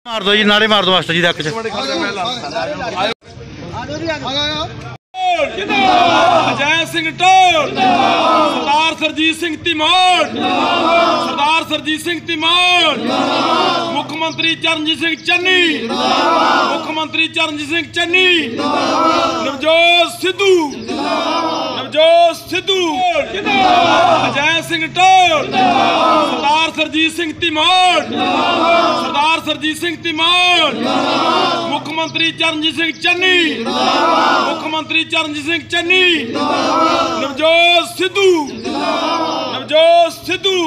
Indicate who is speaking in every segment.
Speaker 1: मार दो जी, नारे मार दो मास्टर जी अख च।
Speaker 2: अजय सिंह ढोल, सरदार सरजीत सिंह धीमान, सरदार सरजीत सिंह धीमान, मुख्यमंत्री चरणजीत सिंह चन्नी, मुख्यमंत्री चरणजीत सिंह चन्नी, नवजोत सिद्धू, नवजोत सिद्धू, अजय सिंह ढोल, सरदार सरजीत सिंह धीमान, सरदार सरजीत सिंह धीमान, मुख्यमंत्री चरणजीत सिंह चन्नी, मुख्यमंत्री चरणजीत सिंह चन्नी, नवजोत सिद्धू, नवजोत सिद्धू।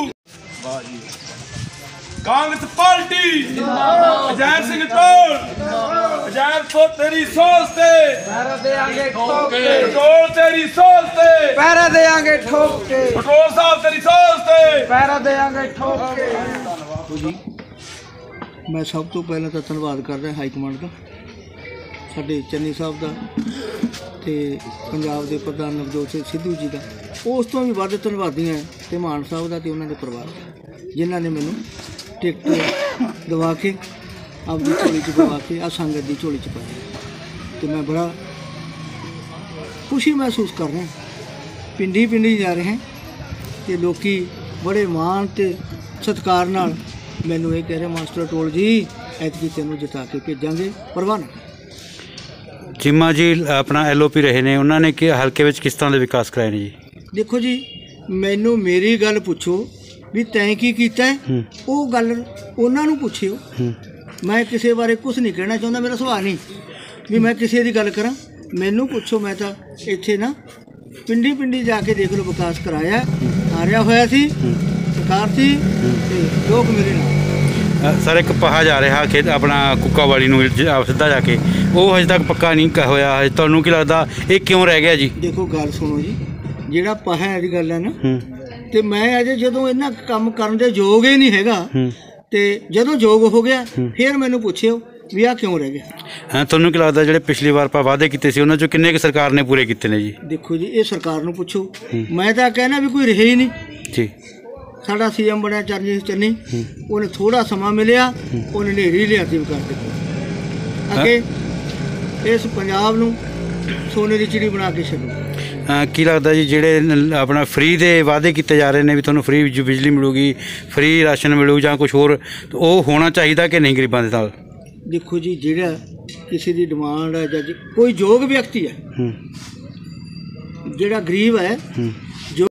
Speaker 2: कांग्रेस पार्टी अजय सिंह ढोल, अजय तो तेरी सोच से
Speaker 3: पैरा देंगे ठोक के,
Speaker 2: पेट्रोल तेरी सोच से
Speaker 3: पैरा देंगे ठोक के,
Speaker 2: पेट्रोल साहब तेरी सोच से
Speaker 3: पैरा देंगे ठोक के।
Speaker 4: मैं सब तो पहले तो धन्यवाद कर रहा हाईकमांड का, साडे चन्नी साहब का ते पंजाब के प्रधान नवजोत सिंह सिद्धू जी का। उस तो भी वध धन्यवादी है तो मान साहब का तो उन्होंने परिवार का, जिन्होंने मैनू टिकट दवा के आपकी झोली च पवा के आ संगत की झोली च पाया। तो मैं बड़ा खुशी महसूस कर रहा, पिंडी पिंडी जा रहे हैं तो लोग बड़े मान ते सत्कार नाल मैनू ये कह रहे मास्टर टोल जी ऐतकी तेनों जिता के भेजांगे, परवाह ना।
Speaker 1: चीमा जी अपना LOP रहे ने, उन्होंने कि हल्के में किस तरह के विकास कराए ने जी?
Speaker 4: देखो जी, मैनू मेरी गल पुछो भी तैं की कीता है, वो गल उन्होंने पुछियो। मैं किसी बारे कुछ नहीं कहना चाहता, मेरा सुभाव नहीं भी मैं किसी की गल करा। मैनू पुछो, मैं तो इत्थे ना पिंडी पिंडी जाके देख लो विकास कराया, हारिया होया सी सरकार थी ते लोग मेरे नाल।
Speaker 1: सर एक पहा जा रहा खेत अपना कुक्का वाली सीधा जाके, वो हजे तक पक्का नहीं होया, तुहानू की लगता ये क्यों रह गया जी?
Speaker 4: देखो गल सुनो जी, जिहड़ा पहा वाली गल है ना, तो मैं अजे जदों इन्हां काम करन दे योग ही नहीं हैगा, ते जदों योग हो गया फिर मैनू पुछियो भी आ क्यों रह गया।
Speaker 1: हाँ, तुहानू की लगता जिहड़े पिछली बार ਆਪਾਂ वादे कीते सी उन्हां चों किन्ने क सरकार ने पूरे कीते ने जी?
Speaker 4: देखो जी, ये सरकार नूं पुछो, मैं तां कहना भी कोई रहे ही नहीं
Speaker 1: जी।
Speaker 4: साडा CM बनया चरणजीत चन्नी, उन्हें थोड़ा समा मिलिया, उन्हें नेरी लियाती विकास दे अगे इस पंजाब नूं सोने की चिड़ी बना के छड्डो।
Speaker 1: की लगता जी जेडे अपना फ्री दे वादे किए जा रहे हैं भी थोड़ा फ्री बिजली मिलूगी, फ्री राशन मिलू या कुछ होर, तो वो होना चाहिए कि नहीं गरीबां दे नाल?
Speaker 4: देखो जी, जिहड़ा किसी की डिमांड है या कोई योग व्यक्ति है जिहड़ा गरीब है